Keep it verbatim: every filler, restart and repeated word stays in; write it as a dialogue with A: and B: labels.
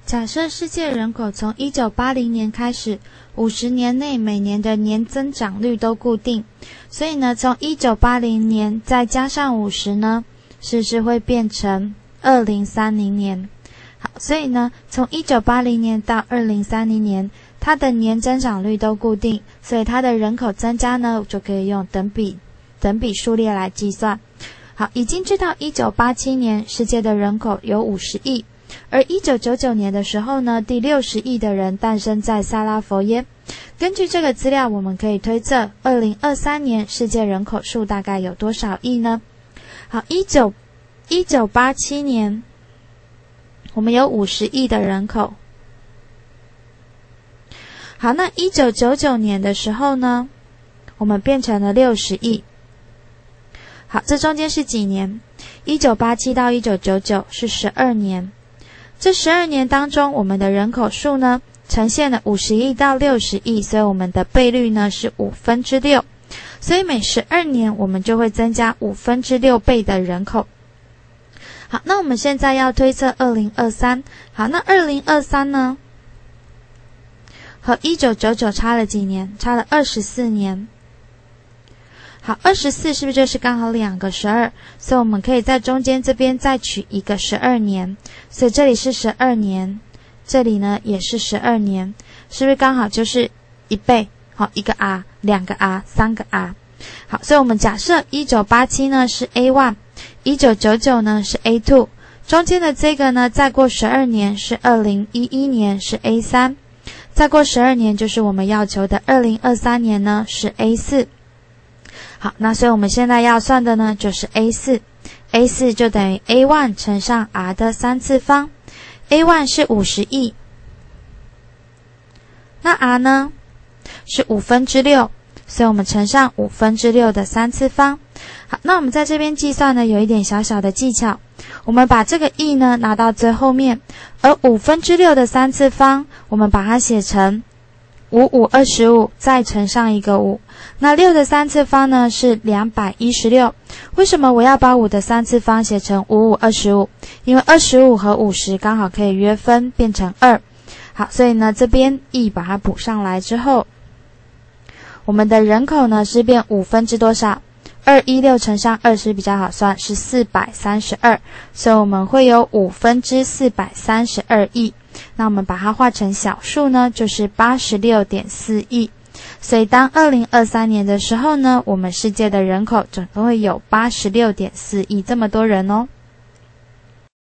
A: 假设世界人口从一九八零年开始，五十年内每年的年增长率都固定，所以呢，从一九八零年再加上五十呢，是不是会变成二零三零年？好，所以呢，从一九八零年到二零三零年，它的年增长率都固定，所以它的人口增加呢，就可以用等比等比数列来计算。好，已经知道一九八七年世界的人口有五十亿。而一九九九年的时候呢，第六十亿的人诞生在萨拉佛耶。根据这个资料，我们可以推测二零二三年世界人口数大概有多少亿呢？好，一九八七年我们有五十亿的人口。好，那一九九九年的时候呢，我们变成了六十亿。好，这中间是几年？一九八七到一九九九是十二年。这十二年当中，我们的人口数呢，呈现了五十亿到六十亿，所以我们的倍率呢是五分之六。所以每十二年我们就会增加五分之六倍的人口。好，那我们现在要推测二零二三。好，那二零二三呢，和一九九九差了几年？差了二十四年。好，二十四是不是就是刚好两个十二？所以我们可以在中间这边再取一个十二年，所以这里是十二年，这里呢也是十二年，是不是刚好就是一倍？好，一个 R， 两个 R， 三个 R。好，所以我们假设一九八七呢是 A 一， 一九九九呢是 A 二， 中间的这个呢再过十二年是二零一一年是 A 三， 再过十二年就是我们要求的二零二三年呢是 A 四。好，那所以我们现在要算的呢就是 A 四， A 四就等于 A 一 乘上 R 的三次方。 A 一 是五十亿，那 R 呢是五分之六，所以我们乘上五分之六的三次方。好，那我们在这边计算呢有一点小小的技巧，我们把这个亿呢拿到最后面，而五分之六的三次方我们把它写成五五二十五，再乘上一个五。那六的三次方呢是两百一十六。为什么我要把五的三次方写成五五二十五？因为二十五和五十刚好可以约分变成二。好，所以呢这边一把它补上来之后，我们的人口呢是变五分之多少？二百一十六乘上二是比较好算，是四百三十二。所以我们会有五分之四百三十二亿。那我们把它化成小数呢，就是 八十六点四亿。所以当二零二三年的时候呢，我们世界的人口总共会有 八十六点四亿这么多人哦。